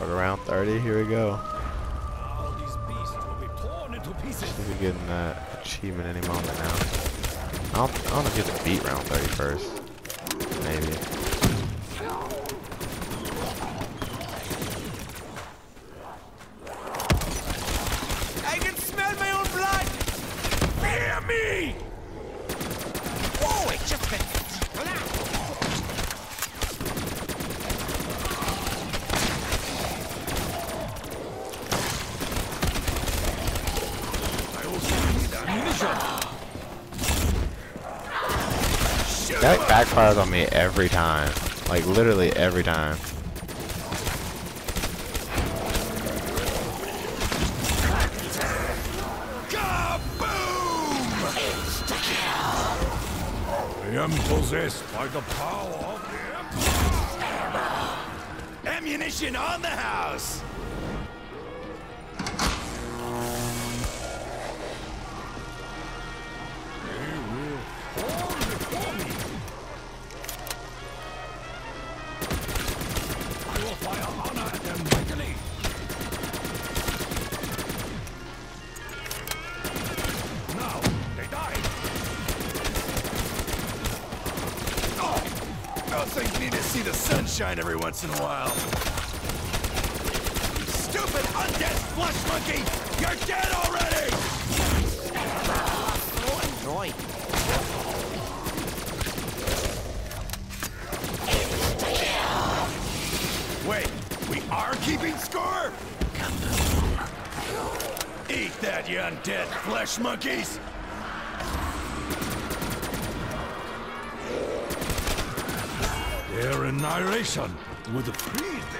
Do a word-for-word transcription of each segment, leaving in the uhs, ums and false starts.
Start around thirty. Here we go. All these beasts will be torn into pieces. Should be getting that achievement any moment now. I don't, I don't know if you have to beat round thirty first. Maybe. I can smell my own blood! Fear me! Oh, it just been... I also need ammunition. That backfires on me every time. Like, literally every time. I am possessed by the power of the ammunition on the house! They will fall before me! I will fire honor at them mightily! Now, they die! Those things need to see the sunshine every once in a while. You stupid undead flesh monkey! You're dead already! So annoying. Wait, we are keeping score? Eat that, you undead flesh monkeys! Their annihilation would free them.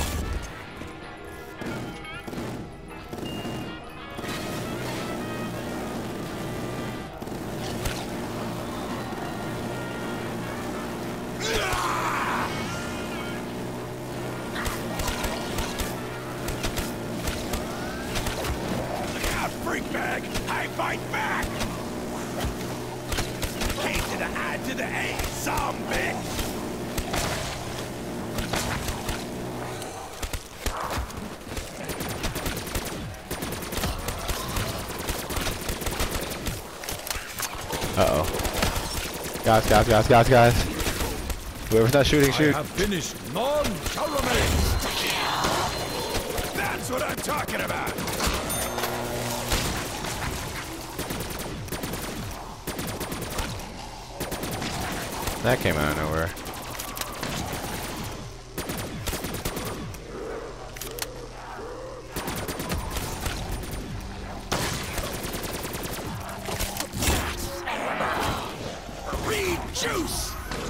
Look out, freak bag! I fight back! K to the I to the A, zombie! Uh-oh. Guys, guys, guys, guys, guys. Whoever's not shooting, shoot. I have finished. None shall remain. That's what I'm talking about. That came out of nowhere. Juice!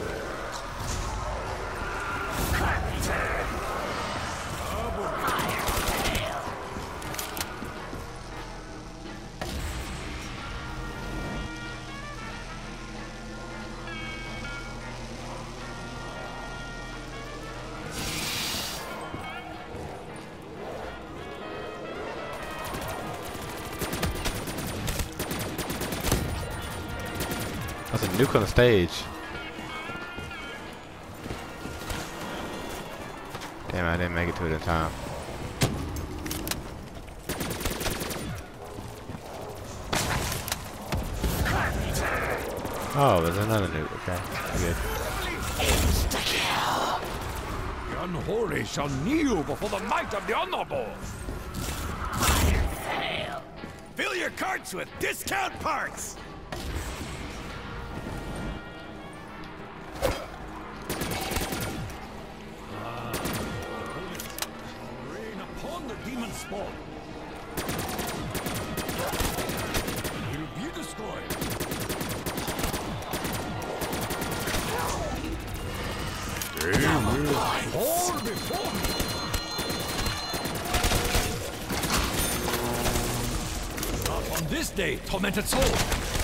That's a nuke on the stage. Damn, I didn't make it to it in time. Oh, there's another nuke. Okay, good. The unholy shall kneel before the might of the honorable. Fill your carts with discount parts. Demon spawn. Will be destroyed. They will fall before me. Not on this day, tormented soul.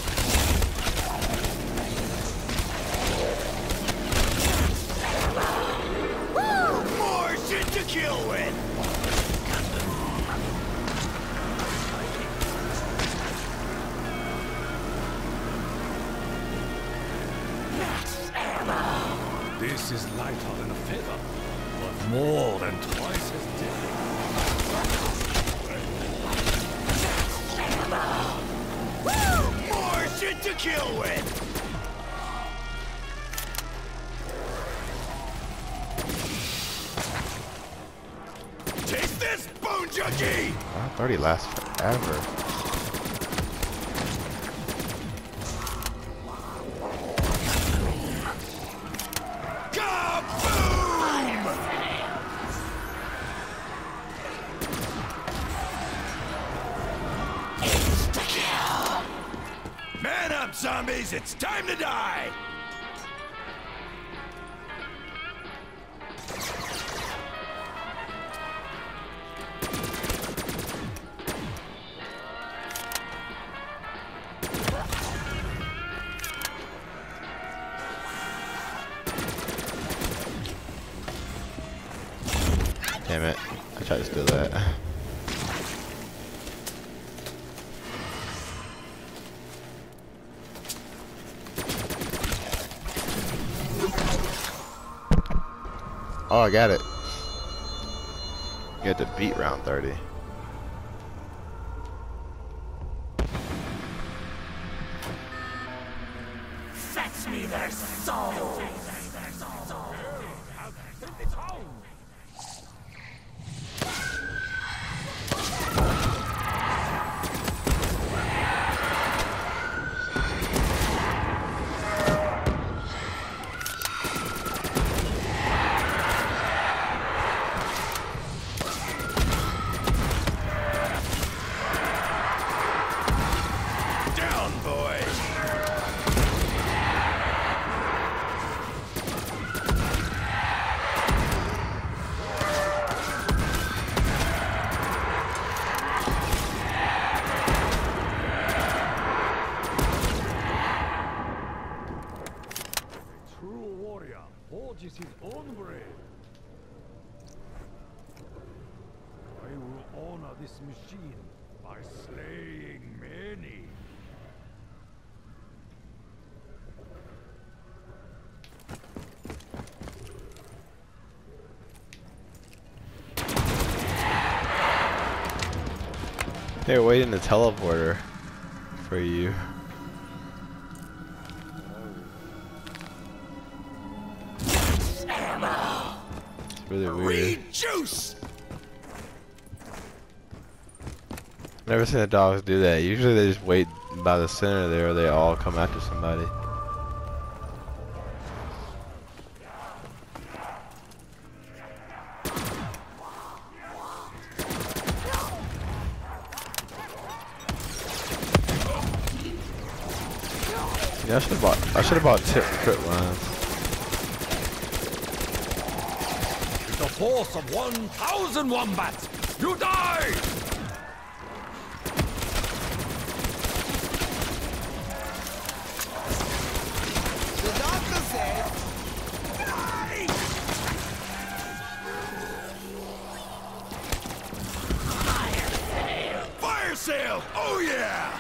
Woo! More shit to kill with. This is lighter than a feather, but more than twice as deadly. kill with. Taste this, bone junkie! Wow, thirty lasts forever. Man up, zombies! It's time to die! Damn it. I tried to steal that. Oh, I got it. You had to beat round thirty. Fetch me their soul! Forges his own grave. I will honor this machine by slaying many. They're waiting the teleporter for you. Really weird. Juice. Never seen the dogs do that. Usually they just wait by the center there, or they all come after somebody. Yeah, I should have bought. I should have bought tip crit lines. The force of one thousand wombats! You die! The doctor says... Die! Fire sale! Fire sale! Oh yeah!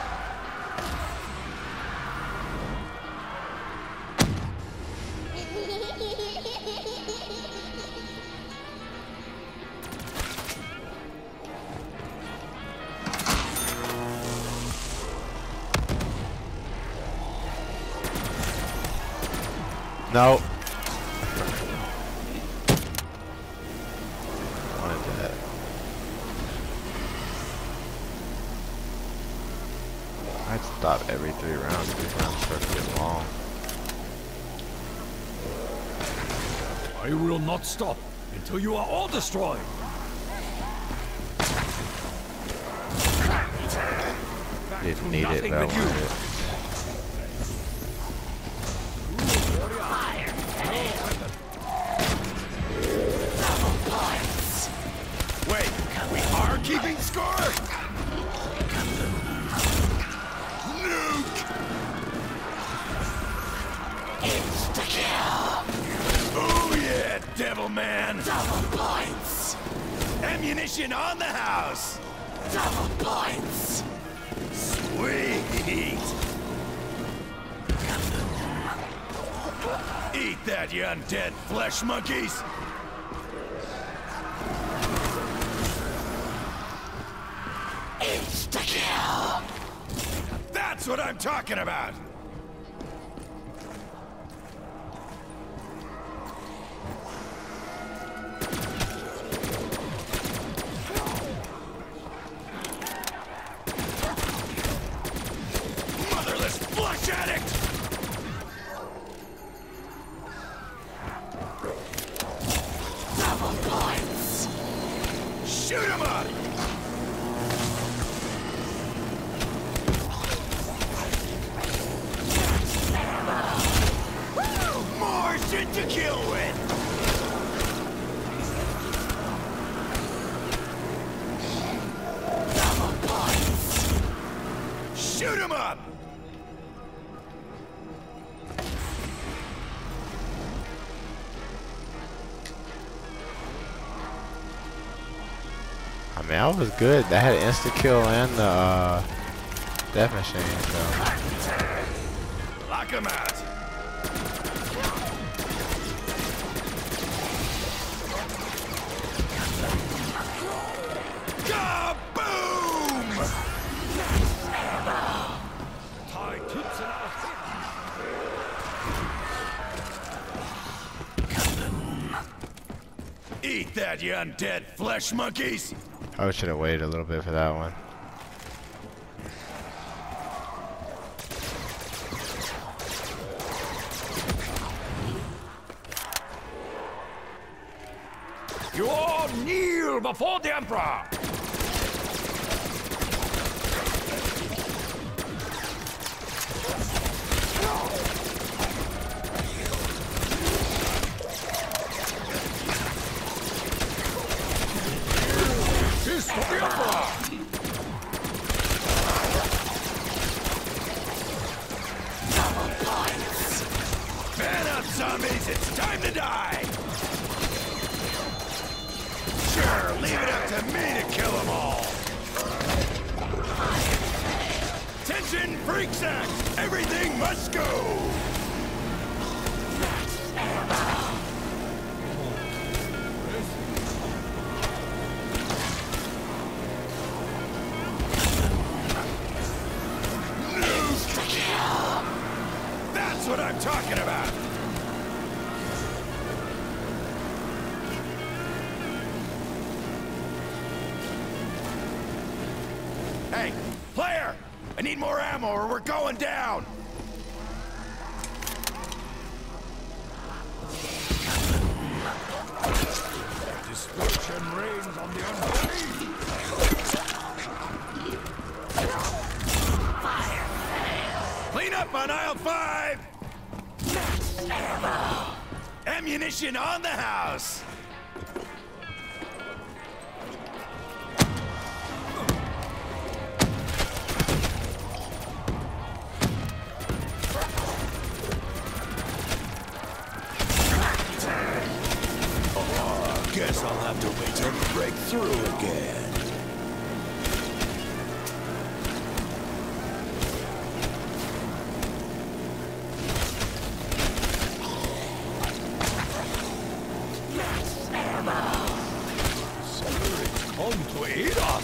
No. Wanted that. I'd stop every three rounds. These rounds start to get long. I will not stop until you are all destroyed. Didn't need it, but I wanted it. Wait, we are keeping score? Nuke! Insta-kill! Oh yeah, devil man! Double points! Ammunition on the house! Double points! Sweet! Eat that, you undead flesh monkeys! Insta-kill! That That's what I'm talking about! Motherless flush addict! Double points! Shoot him up! More shit to kill with! Double points! Shoot him up! I mean, I was good. That had instant kill and the uh, death machine, so. Lock him out! Kaboom! Tie tips in our favor. Eat that, you undead flesh monkeys! I should have waited a little bit for that one. You all kneel before the Emperor! Fist of the Emperor! Double points! Man up, zombies! It's time to die! Sure, leave it up to me to kill them all! Attention, freaks act! Everything must go! News to kill! That's what I'm talking about! Hey, player! I need more ammo or we're going down! Destruction reigns on the unholy! Clean up on aisle five! Ammo! Ammunition on the house! Guess I'll have to wait till we break through again. Come to aid us!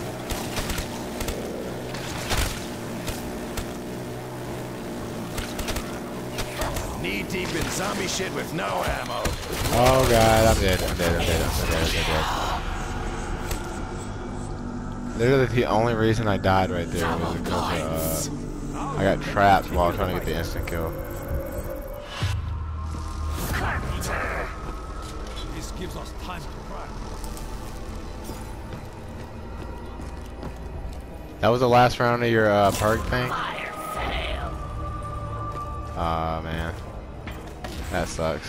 Knee deep in zombie shit with no ammo. Oh god, I'm dead, I'm dead, I'm dead, I'm dead, I'm dead. Literally the only reason I died right there was because uh, I got trapped while trying to get the instant kill. This gives us time to crack. That was the last round of your uh, perk thing? Aw, man. That sucks.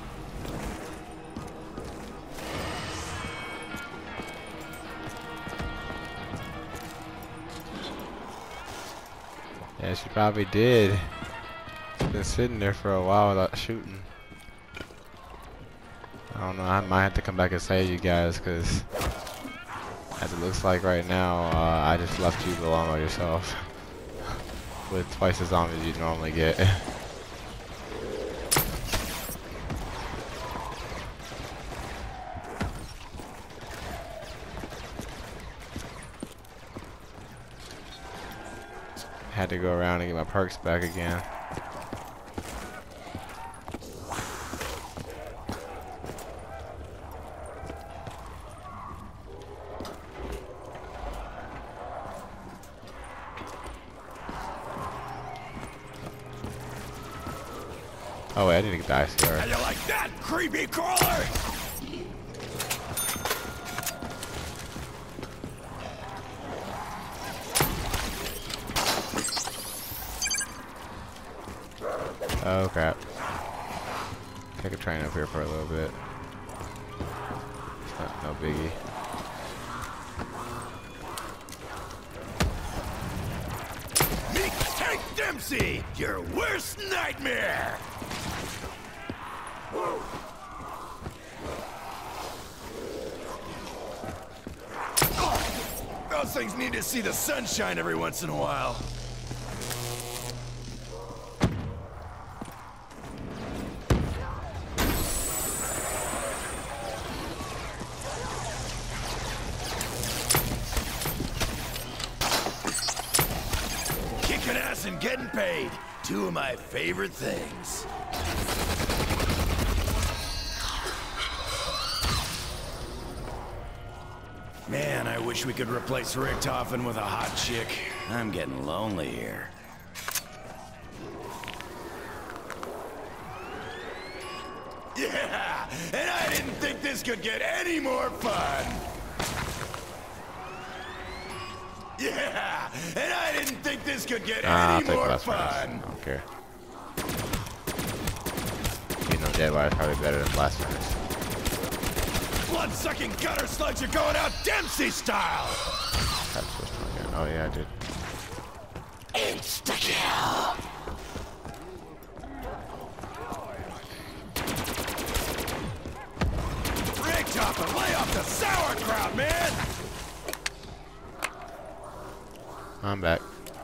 Yeah, she probably did. She's been sitting there for a while without shooting. I don't know, I might have to come back and save you guys, because as it looks like right now, uh, I just left you alone by yourself. With twice the zombies you normally get. had to go around and get my perks back again. Oh wait, I need to die here. How you like that, creepy crawler? Oh crap. Take a train up here for a little bit. It's not, no biggie. Meet Tank Dempsey, your worst nightmare! Those things need to see the sunshine every once in a while. Kicking ass and getting paid. Two of my favorite things. Man, I wish we could replace Richtofen with a hot chick. I'm getting lonely here. Yeah, and I didn't think this could get any more fun. Yeah, and I didn't think this could get Ah, I'll any take more blast fun. furnace. I don't care. You know, Deadlight is probably better than blast furnace. Blood-sucking gutter slugs are going out Dempsey style. That's switched one again. Oh yeah, I did. Insta-kill. Richtofen, lay off the sauerkraut, man. I'm back.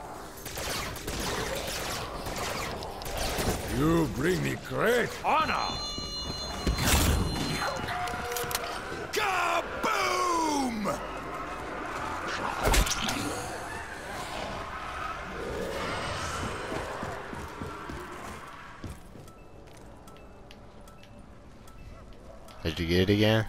You bring me great honor. Kaboom! Did you get it again?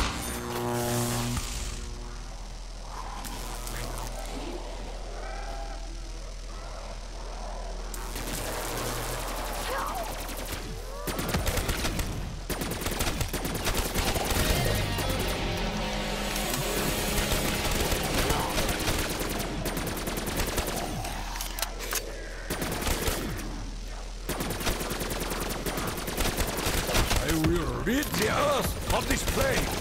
I will rid the earth of this plague.